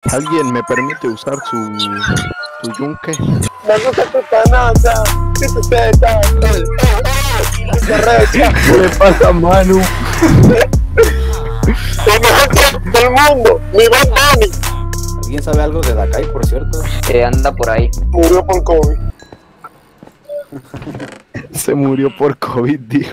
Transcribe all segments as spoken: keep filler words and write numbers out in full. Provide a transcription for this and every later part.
¿Alguien me permite usar su, su yunque? Me gusta tu canasta. ¿Qué te está? ¿Qué le pasa a Manu? El mejor tiempo del mundo, mi Bad Bunny. ¿Alguien sabe algo de Dakai, por cierto? Que anda por ahí. Murió por COVID. Se murió por COVID, dijo.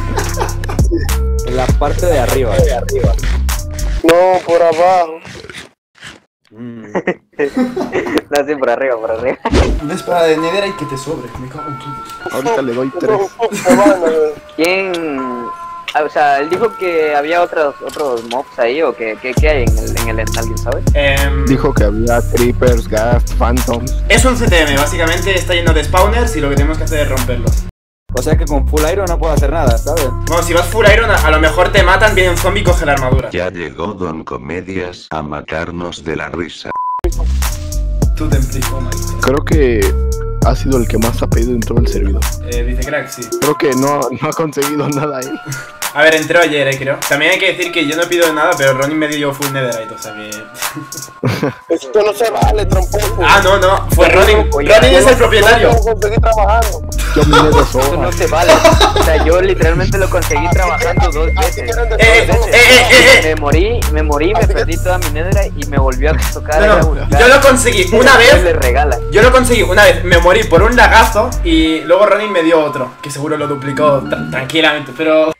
En la parte de arriba. De arriba. No, por abajo. Mm. No, sí, por arriba, por arriba. Una espada de Nether y que te sobre. Me cago en todo. Ahorita le doy tres. ¿Quién? Ah, o sea, él dijo que había otros otros mobs ahí, o que qué hay en el en el end, ¿alguien sabe? Eh, Dijo que había creepers, ghast, phantoms. es un C T M, básicamente está lleno de spawners y lo que tenemos que hacer es romperlos. O sea que con full iron no puedo hacer nada, ¿sabes? Bueno, si vas full iron, a, a lo mejor te matan, viene un zombie y coge la armadura. Ya llegó Don Comedias a matarnos de la risa. Tú te implico, Mike. Creo que ha sido el que más ha pedido en todo el servidor. Eh, dice Crack, sí. Creo que no, no ha conseguido nada él. A ver, entró ayer, eh, creo. También hay que decir que yo no pido nada, pero Ronin me dio full netherite, o sea que... Esto no se vale, tramposo. Ah, no, no, fue Ronin. Oye, Ronin es el Yo propietario. no conseguí trabajando. Yo miné de Eso no soja. se vale. O sea, yo literalmente lo conseguí trabajando dos Así veces. quieren de Eh, todo. eh, eh, eh, eh. Me morí, me morí, me perdí toda mi netherite y me volvió a tocar. No, a no, buscar. yo lo conseguí una Y le vez. regala. Yo lo conseguí una vez, me morí por un lagazo y luego Ronin me dio otro, que seguro lo duplicó tra- tranquilamente, pero...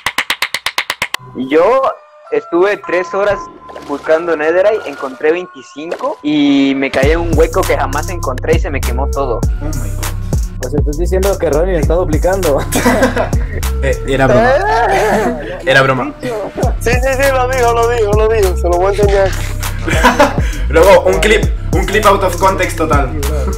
Yo estuve tres horas buscando netherite, encontré veinticinco y me caí en un hueco que jamás encontré y se me quemó todo. Oh my god. Pues estás diciendo que Ronin está duplicando. Eh, era broma. Era broma. Sí, sí, sí, lo digo, lo digo, lo digo. Se lo voy a enseñar. Luego, un clip, un clip out of context total.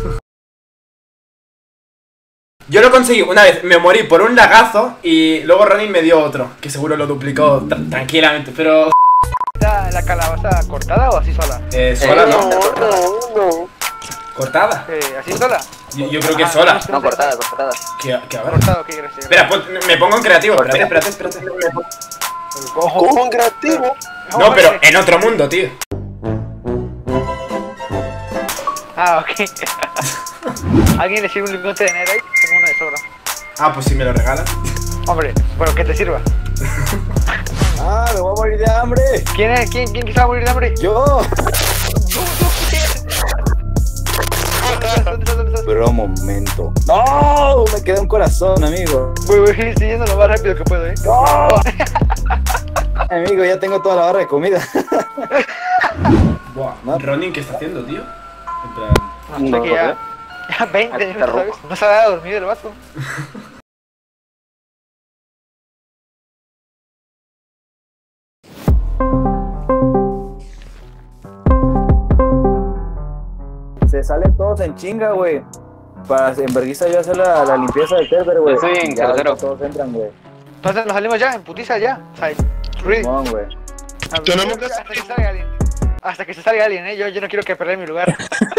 Yo lo conseguí una vez, me morí por un lagazo y luego Ronin me dio otro, que seguro lo duplicó tra- tranquilamente, pero... ¿Está la calabaza cortada o así sola? Eh, sola, No, ¿no? no, no. ¿Cortada? Eh, ¿Así sola? Yo, yo creo que Ah, sola. No, cortada, cortada. Que, que a ver. Cortado, ¿qué quieres decir? Espera, pon- me pongo en creativo, espérate, espérate, espérate. Cojo. Cojo en creativo. No, pero en otro mundo, tío. Ah, ok. ¿Alguien le sirve un lingote de netherite? Tengo uno de sobra. Ah, pues si me lo regalas. Hombre, bueno, que te sirva. ¡Ah, me voy a morir de hambre! ¿Quién es? ¿Quién, quién quizá morir de hambre? ¡Yo! ¿Dónde estás? ¿Dónde estás? ¿Dónde estás? Pero momento. ¡No! Me quedé un corazón, amigo. Voy, voy, estoy yendo lo más rápido que puedo, eh. ¡No! Amigo, ya tengo toda la barra de comida. Buah, No. Ronin, ¿qué está haciendo, tío? En plan... No, No, que ya, ya veinte Aquí está minutos, ¿sabes? rojo. No se ha dormido el vato. Se salen todos en chinga, güey. Para en vergüenza yo hacer la, la limpieza del server, güey. Estoy en Ya, tercero. todos entran, güey. Entonces nos salimos ya, en putiza ya. O sea, ready. Simón, güey. Tenemos que Hasta que salga alguien. Hasta que se salga alguien, eh. Yo, yo no quiero que perder mi lugar.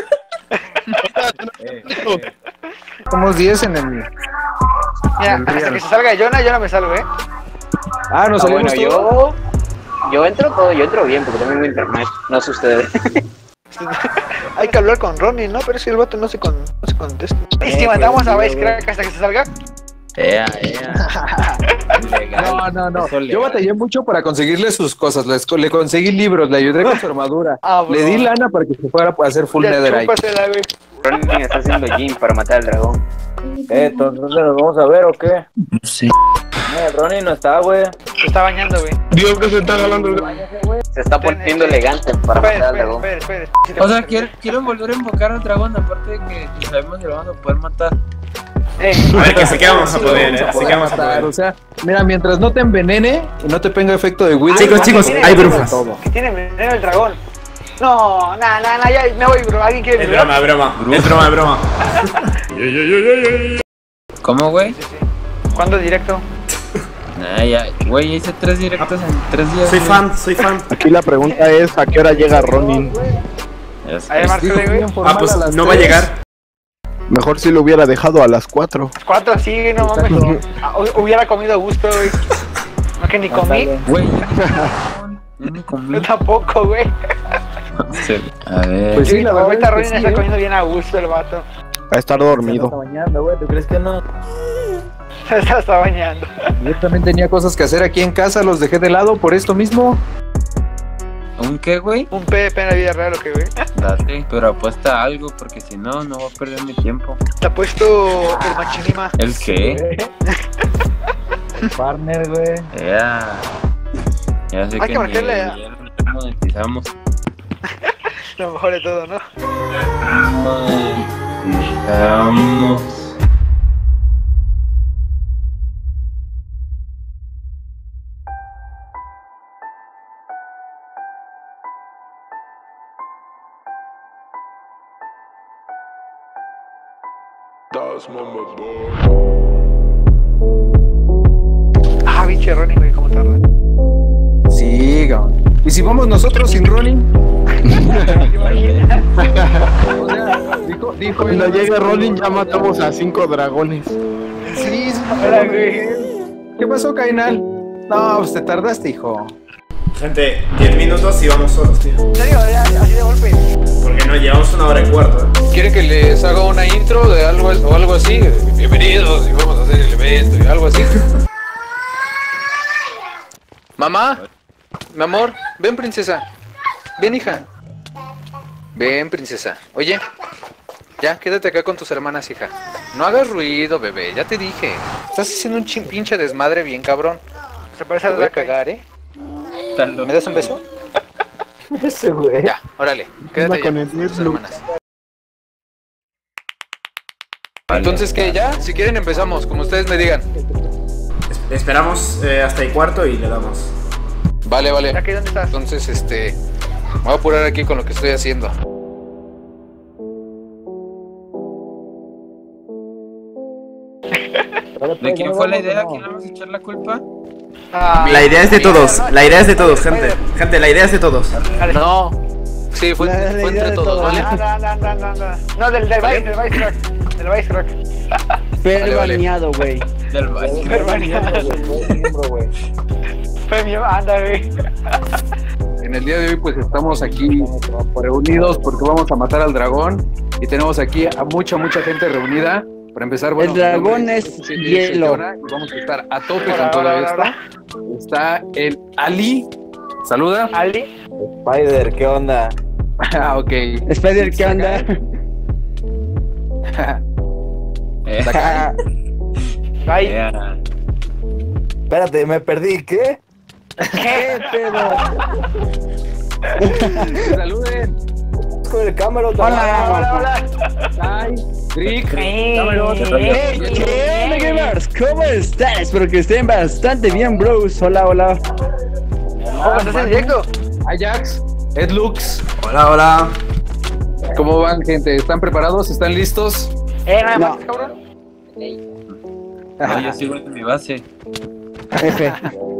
Eh, eh. Somos diez en el... Mira, hasta que se salga Jonah, yo no me salgo, eh. Ah, nos Ah, salimos bueno, todos. yo... Yo entro todo, yo entro bien porque tengo internet. No sé ustedes. Hay que hablar con Ronnie, ¿no? Pero es que el vato no se, con, no se contesta. ¿Y Eh, si mandamos a pues, Vice sí, Crack hasta que se salga? Ea, ea. Ilegal. No, no, no. Eso Yo legal. batallé mucho para conseguirle sus cosas. Les- le conseguí libros, le ayudé con su armadura. Ah, bro. Le di lana para que se fuera a hacer full Ya, netherite. chúpasela, güey. Ronin está haciendo gym para matar al dragón. Eh, entonces nos vamos a ver o qué. Sí. Eh, Ronnie no está, güey. Se está bañando, güey. Dios que se está jalando el... Se está poniendo elegante para Espera, matar al espera, dragón. espera, espera. O sea, quiero, quiero volver a invocar al dragón, aparte de que pues, sabemos que lo vamos a poder matar. Eh, A ver, que sí que vamos a poder, eh. Así que vamos a Matar, poder. o sea, mira, mientras no te envenene y no te tenga efecto de Wither. Chicos, chicos, tiene hay veneno, brujas. Que tiene veneno el dragón. No, nada, nada, nada, ya me voy, bro. ¿Alguien quiere Es mi broma, es broma. Es broma, es broma. ¿Cómo, güey? Sí, sí. ¿Cuándo es directo? Nah, ya, güey, hice tres directos en tres días. Soy güey. fan, soy fan. Aquí la pregunta es, ¿a qué hora llega Ronin? Ya sé. A ver, márcale, güey. Ah, pues no va a llegar. Mejor si lo hubiera dejado a las cuatro. Cuatro, sí, no mames. Ah, hu- Hubiera comido a gusto, güey. No que ni comí. Güey, yo ni comí. Yo tampoco, güey. Sí. A ver. Pues sí, la verdad Ahorita es que Ronin sí, está ¿eh? comiendo bien a gusto el vato. Va a estar Se está dormido. bañando, güey, ¿tú crees que no? Se está bañando. Yo también tenía cosas que hacer aquí en casa, los dejé de lado por esto mismo. ¿Un qué, güey? Un P D P en la vida real, ¿o qué, güey? Date, pero apuesta algo porque si no, no voy a perder mi tiempo. Te ha puesto el machinima. ¿El qué? El partner, güey. Ya. Ya sé Hay que que ni- marcarle ya a- lo monetizamos. Lo mejor de todo, ¿no? Monetizamos. Ah, pinche Ronin, güey, cómo tarda. Sí, cabrón. ¿Y si vamos nosotros sin Ronin? O sea, dijo, dijo Cuando él, llegue ¿no? Ronin ya matamos a cinco dragones. Sí, sí, Hola, güey. ¿Qué pasó, Kainal? No, pues te tardaste, hijo. Gente, diez minutos y vamos solos, tío. En serio, ya, así de golpe. Porque no, llevamos una hora y cuarto. ¿eh? ¿Quieren que les haga una intro de algo o algo así? Bienvenidos y vamos a hacer el evento y algo así. Mamá, mi amor, ven princesa. Ven, hija. Ven, princesa. Oye, ya, quédate acá con tus hermanas, hija. No hagas ruido, bebé, ya te dije. Estás haciendo un chin- pinche desmadre bien cabrón. Se parece Te a voy a la pegar, ¿eh? Tan loco. ¿Me das un beso? Ese, güey. Ya, órale, quédate con ya el con tus Deathloop. hermanas. Entonces, ¿qué? ¿Ya? Si quieren empezamos, como ustedes me digan. Es- esperamos eh, hasta el cuarto y le damos. Vale, vale. ¿Ya que dónde estás? Entonces, este... me voy a apurar aquí con lo que estoy haciendo. ¿De quién fue la idea? ¿Quién le vamos a echar la culpa? Ah, La idea es de todos, ¿no? la idea es de todos, Spider. gente. Gente, la idea es de todos. Dale. No. Sí, fue, La- la fue idea entre de todos, todos. ¿vale? Ah, no, no, no, no, no. No, del, del Vice, del Vice Rock. Del Vice Rock. Vale, vale. bañado, güey. Del baño. Fue baneado. Miembro, güey. Fue mi anda, güey. En el día de hoy pues estamos aquí reunidos porque vamos a matar al dragón y tenemos aquí a mucha, mucha gente reunida. Para empezar, bueno, El dragón mi nombre es es hielo. Jonah y vamos a estar a tope Hola, con todo hola, esto. hola. Está el Ali. Saluda. Ali. Spider, ¿qué onda? Ah, ok. Spider, ¿qué onda? Eh, Acá. Bye. yeah. Espérate, me perdí, ¿qué? ¿Qué pedo? Saluden. Con el cámara, Hola, hola, hola. Ay, Rick. Hey, Cameron. Hey, ¿qué onda, gamers? ¿Cómo están? Espero que estén bastante bien, bros. Hola, hola. ¿Cómo estás en directo? Ajax. Ed Lux. Hola, hola. ¿Cómo van, gente? ¿Están preparados? ¿Están listos? Eh, nada No. más, cabrón. No, yo sigo en mi base. F.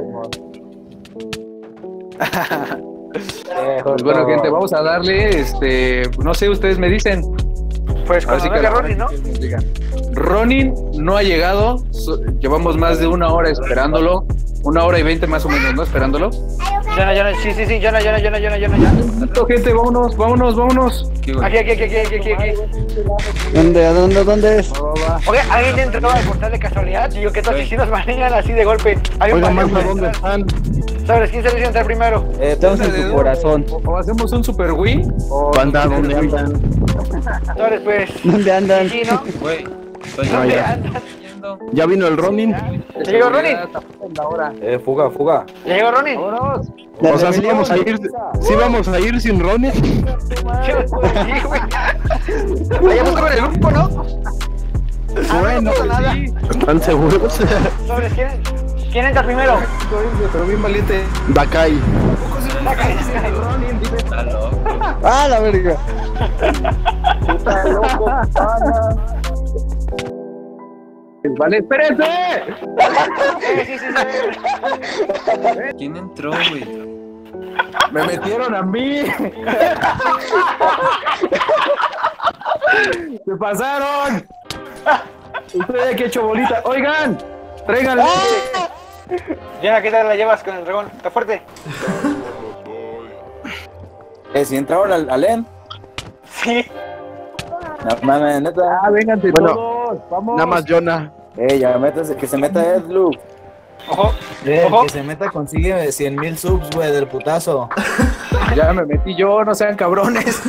Pues bueno, gente, vamos a darle, este, no sé, ustedes me dicen. Pues Ahora cuando sí venga la- Ronin, ¿no? Ronin no ha llegado, so- llevamos más de una hora esperándolo, una hora y veinte más o menos, ¿no? Esperándolo. Yana, Yana, sí, sí, sí, Yana, Yana, Yana, Yana, Yana, Yana. Listo, gente, vámonos, vámonos, vámonos. ¿Qué, güey? Aquí, aquí, aquí, aquí, aquí, aquí. ¿Dónde, dónde, dónde es? Oye, ¿alguien entró al portal de casualidad? Y yo, ¿qué tal si sí nos manejan así de golpe? Hay un Oiga, paseo manda, para ¿dónde entrar. están? ¿Sabes quién se decidió entrar primero? Eh, estamos en tu corazón. O, o hacemos un super win. O Banda, ¿dónde andan? ¿Sabes, pues? ¿Dónde andan? Sí, ¿no? Güey, estoy No, ¿Dónde ya. andan? yendo. ¿Ya vino el Ronin? ¿Ya llegó Ronin? Eh, fuga, fuga. ¿Ya llegó Ronin? O sea, sí vamos a ir, sí vamos a ir sin Ronin. Sí, güey. Allá busco en el grupo, ¿no? Ah, Bueno, no pasa nada. sí. ¿Están seguros? ¿Sabes quién? ¿Quién entra primero? Pero bien valiente. Dakai. Está loco. ¡Ah, la verga! Vale, espérense. Sí, sí, sí, sí. ¿Quién entró, güey? Me metieron a mí. Se pasaron. Ustedes aquí hecho bolita. Oigan, tráiganle. Yana, ¿qué tal la llevas con el dragón? ¿Está fuerte? Eh, Eh, si entraron al, al N. Sí. No mames, neta. Ah, vénganse Bueno, todos. vamos. Nada más Jonah. Eh, ya métase, que se meta Ed, Luke. Ojo. Eh, Ojo. que se meta consigue cien mil subs, güey, del putazo. Ya me metí yo, no sean cabrones.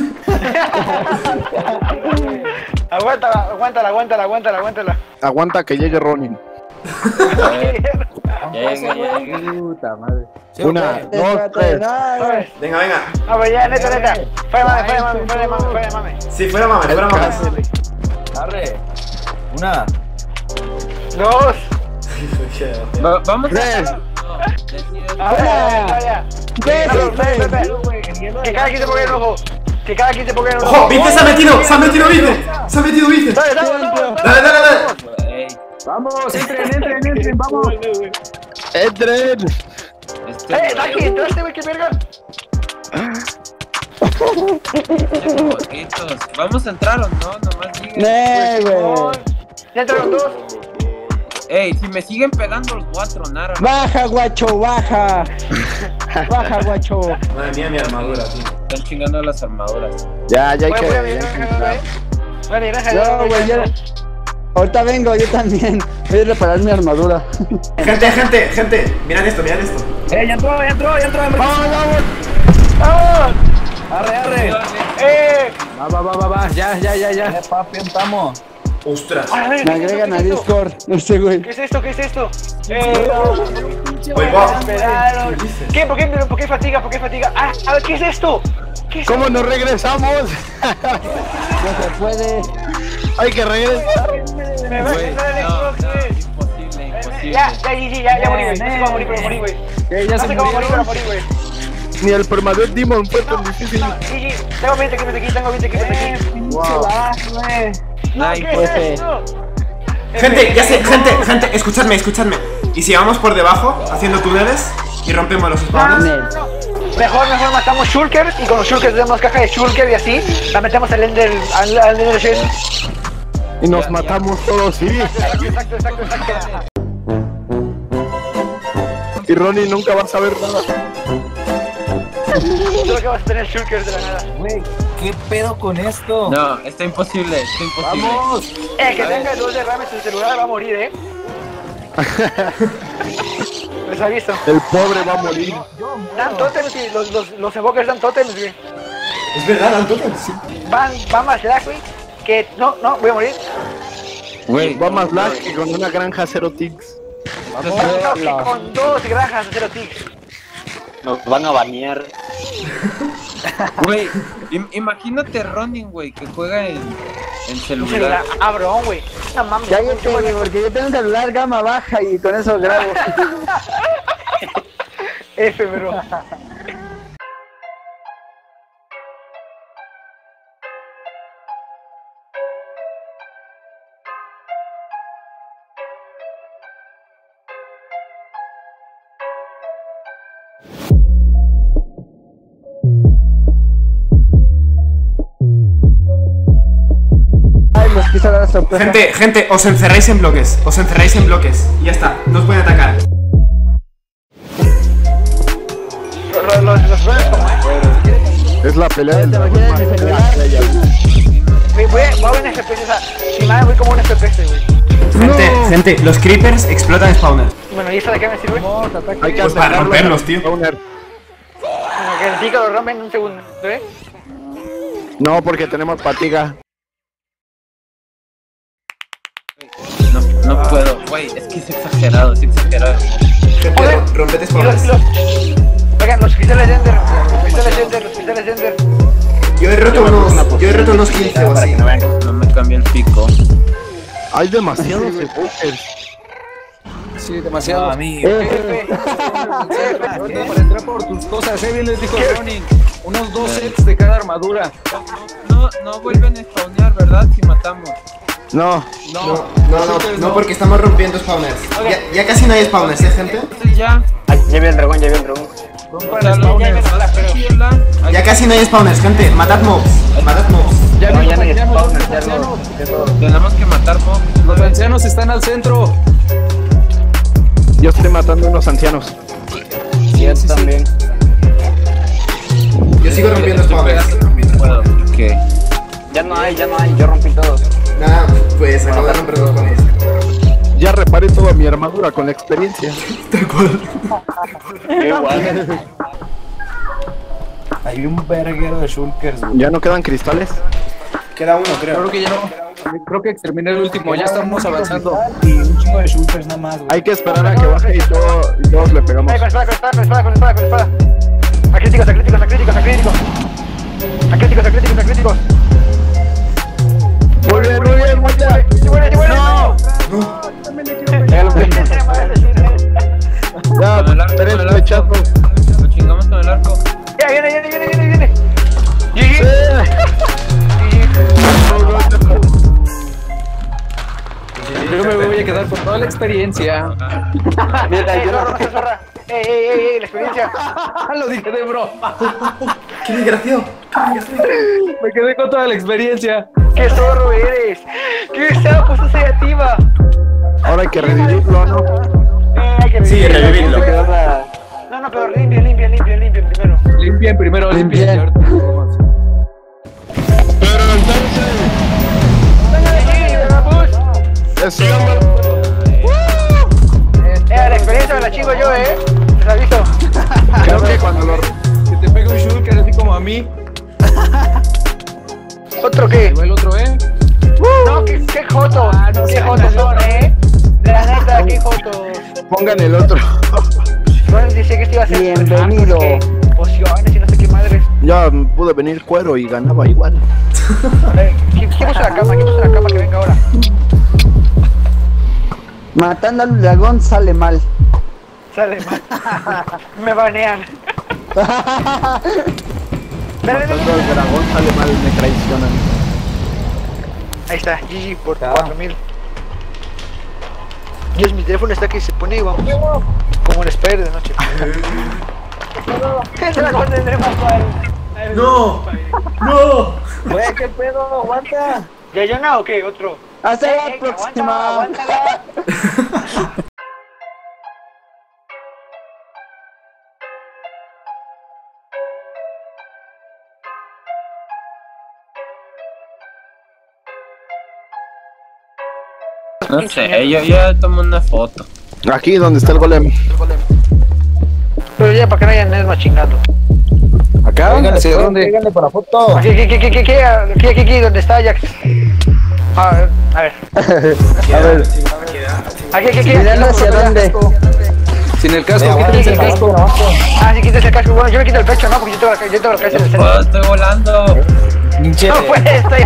Aguántala, aguántala, aguántala, aguántala, aguántala. Aguanta que llegue Ronin. Puta madre. Una, dos, tres. Venga, venga. A ver, ya, neta, neta. Fuera mame, fuera mame, fuera mame, fuera mame. Sí, fuera mames, fuera mames. Arre. Una. Dos. Va- Vamos a. Tres. No, decide- A ver, ya, ya. Espera, espera, espera. Que cada quien se ponga en ojo. Que cada quien se ponga en ojo. ¡Ojo! ¡Vince se ha metido! ¡Se ha metido Vince! ¡Se ha metido Vince! Dale, dale, dale. ¡Dale, dale, dale! Ey, Vamos, entren, entren, entren, vamos. Entren. este. Eh, Taki, entraste, güey, qué verga. Poquitos. ¿Vamos a entrar o no? Nomás digan. Eh, güey. Ya entraron dos. Ey, si me siguen pegando los voy a tronar. Baja, guacho, baja. Baja, guacho. Madre mía, mi armadura, tío. Están chingando las armaduras. Ya, ya hay Voy que. a mi ya hay que granja, entrar. güey. Voy a mi granja, No, güey, ya. Ahorita vengo, yo también. Voy a reparar mi armadura. Gente, gente, gente. Mirad esto, mirad esto. Eh, ya entró, ya entró, ya entró. Vamos, vamos. ¡Vamos! Arre, arre. ¡Eh! Va, va, va, va, va. Ya, ya, ya, ya. Eh, papi, estamos. ¡Ostras! A ver, Me ¿qué es esto? agregan a ¿Qué es esto? Discord. Este güey. ¿Qué es esto? ¿Qué es esto? ¡Eh! Oye, guau. Esperaron. ¿Qué? ¿Por qué? ¿Por qué fatiga? ¿Por qué fatiga? Ah, a ver, ¿qué es esto? ¿Qué es ¿Cómo esto? nos regresamos? No se puede. Hay que regresar. Me va a Güey, quitar el no, Xbox, no, güey. imposible, imposible. Ya, ya, G G, ya, ya morí, güey. No sé cómo morir, pero morí, güey. Eh, ya No se sé cómo morir, pero murieron. morí, güey. Ni el Permadeath Demon fue tan difícil. G G, tengo veinte equipos aquí, tengo veinte equipos aquí. Wow. No, Ay, ¿qué pues, es esto? Gente, ya sé, gente, gente, escuchadme, escuchadme. ¿Y si vamos por debajo, haciendo túneles y rompemos los No, spawners? no, no, no. Mejor, mejor matamos shulkers y con los shulkers tenemos caja de shulker y así la metemos al Ender, al, al Ender Chest. Y nos matamos todos, sí. Exacto, exacto, exacto, exacto. Y Ronnie nunca va a saber nada. Solo que vas a tener shulkers de la nada. Güey, ¿qué pedo con esto? No, está imposible, está imposible. Vamos. Eh, que tenga dos derrames en su celular va a morir, eh. Les aviso. El pobre va a morir. Dan totems y los, los, los evokers dan totems, güey. Es verdad, entonces. Sí. Van, van más lag, güey. Que no, no, voy a morir. Güey, Va más lag que con una granja cero ticks. No, que con dos granjas de cero ticks. Nos van a banear. güey, im- imagínate Ronin, güey, que juega en, en Un celular. celular, abrón, güey. No mames. Cállate, güey, porque yo tengo un celular gama baja y con eso grabo. F, bro. Ay, les quise dar sorpresa. Gente, gente, os encerráis en bloques. Os encerráis en bloques. Y ya está, no os pueden atacar. Los, los, los drones como es. Es la pelea del ¿Te dragón imaginas mi más celular? fea. Voy, voy, voy a ver un F P S, o sea, si me voy como un F P S, güey. Gente, gente, los creepers explotan spawners. Bueno, ¿y eso de qué me sirve? Hay que Pues para atacarlos romperlos, al tío. spawner. Bueno, que el pico lo rompen en un segundo, ¿eh? No, porque tenemos fatiga. No, no puedo, güey, es que es exagerado, es exagerado. Gente, Joder. ro- rompete Y los, spawners. y los... Oigan, los cristales de Ender, los cristales de Ender, los cristales de Ender. Yo he roto unos, yo he roto unos quince o así. No me cambia el pico. Hay demasiados evokers. Sí, demasiado. a mí. Eh, Para entrar por tus cosas, eh, bien les dijo Ronin. Unos dos sets de cada armadura. No, no vuelven a spawnear, ¿verdad? Si matamos. No, No, No, no, no, no, porque estamos rompiendo spawners. Ya, ya casi no hay spawners, ¿eh, gente? Entonces ya. Ya vi el dragón, ya vi el dragón. O sea, lo que más tranquila, hay- Ya casi no hay spawners, gente. Matad mobs, matad mobs. Ya No, vi ya los no hay ancianos, spawners, los ya ancianos. no. tenemos que matar mobs. Los ancianos están al centro. yo estoy matando unos ancianos. Sí, también. Yo sigo rompiendo espadas. ¿Qué? Ya no hay, ya no hay, yo rompí todo. Nada, pues acabo de romper dos espadas. Ya reparé toda mi armadura con la experiencia. Tal cual. Igual. Hay un verguero de shulkers, güey. ¿Ya no quedan cristales? Queda uno, creo. Creo que ya no. Creo que exterminé el último, ya estamos avanzando. Y un chingo de shulkers nada más, güey. Hay que esperar a que baje y, todo, y todos le pegamos. Eh, con espada, con espada, con espada, con espada, con espada. Acríticos, acríticos, acríticos, acríticos. Acríticos, acríticos, acríticos. Muy bien, muy bien, muy bien. ¡No! Ya, Con el arco, tres con el flechazos. arco. Lo chingamos con el arco. Ya, viene, viene, viene, viene, viene. G G. Yo me voy a quedar con toda la experiencia. Mira, yo no sé zorra. Ey, ey, ey, ey, la experiencia. Lo dije de broma. ¡Qué desgraciado! Me quedé con toda la experiencia. ¡Qué zorro eres! ¡Qué sapo asociativa! Ahora hay que revivirlo, ¿no? Eh, hay que Sí, revivirlo. No, no, pero limpia, limpia, limpia, limpia primero. Limpien primero, limpien. Limpien. Pero entonces... Eso. Eh, la experiencia me la chingo yo, eh. Les aviso. Creo que cuando lo... Que te pegue un shulker así como a mí. ¿Otro qué? Ahí va el otro, ¿eh? No, qué, qué jotos. Qué jotos son, eh. La neta, qué jotos. Pongan el otro. Bueno, dice que esto iba a ser. Bienvenido. Ah, porque pociones y no sé qué madres. Ya pude venir cuero y ganaba igual. A ver, ¿quién, quién puso la cama? ¿Quién puso la cama que venga ahora? Matando al dragón sale mal. Sale mal. Me banean. Dale, dale, Matando al dragón sale mal, me traicionan. Ahí está, G G por cuatro mil. Dios, mi teléfono está que se pone igual. Como el Spider de noche. ¿Qué dragón tendremos para el... ¡No! ¡No! Güey, ¿qué pedo? Aguanta. ¿Ya yo no o qué? ¿Otro? Hasta Eh, la eh, próxima. aguántala, aguántala. No sé, yo ya tomo una foto. Aquí donde está el golem. Pero ya para que no haya Nesma chingando. Acá. ¿Hacia dónde? Díganle para foto. Aquí, aquí, aquí, aquí, aquí, aquí, aquí, aquí, donde está Ajax. A, a ver. A ver, Aquí, aquí, aquí. mirando hacia dónde. Sin el casco, quítense el casco. Ah, sí, quítese el casco. Bueno, yo me quito el pecho, ¿no? Porque yo tengo la, yo tengo la cabeza en el centro. Oh, estoy volando. No puede, estoy.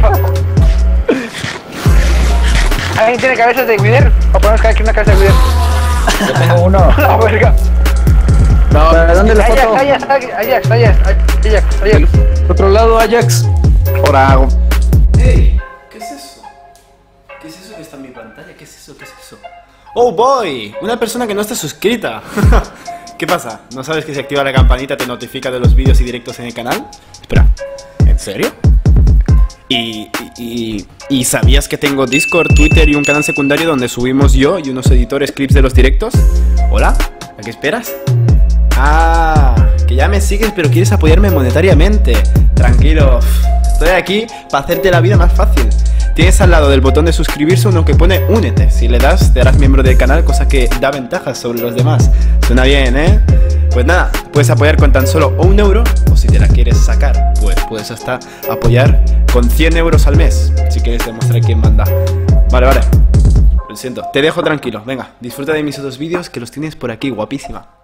¿Alguien tiene cabezas de Wither? O ponemos cada quien una cabeza de Wither. Yo tengo uno. La verga. No, ¿Para dónde la Ajax, foto? Ajax, Ajax, Ajax, Ajax, Ajax, Ajax. otro lado, Ajax. Ahora hago. ¡Ey! ¿Qué es eso? ¿Qué es eso que está en mi pantalla? ¿Qué es eso? ¿Qué es eso? ¡Oh boy! Una persona que no está suscrita. ¿Qué pasa? ¿No sabes que si activa la campanita te notifica de los vídeos y directos en el canal? Espera, ¿en serio? Y, y, y, ¿y sabías que tengo Discord, Twitter y un canal secundario donde subimos yo y unos editores clips de los directos? ¿Hola? ¿A qué esperas? Ah, que ya me sigues pero quieres apoyarme monetariamente. Tranquilo, estoy aquí para hacerte la vida más fácil. Tienes al lado del botón de suscribirse uno que pone únete. Si le das te harás miembro del canal, cosa que da ventajas sobre los demás. Suena bien, ¿eh? Pues nada, puedes apoyar con tan solo un euro, o si te la quieres sacar, pues puedes hasta apoyar con cien euros al mes, si quieres demostrar quién manda. Vale, vale, lo siento, te dejo tranquilo, venga, disfruta de mis otros vídeos que los tienes por aquí, guapísima.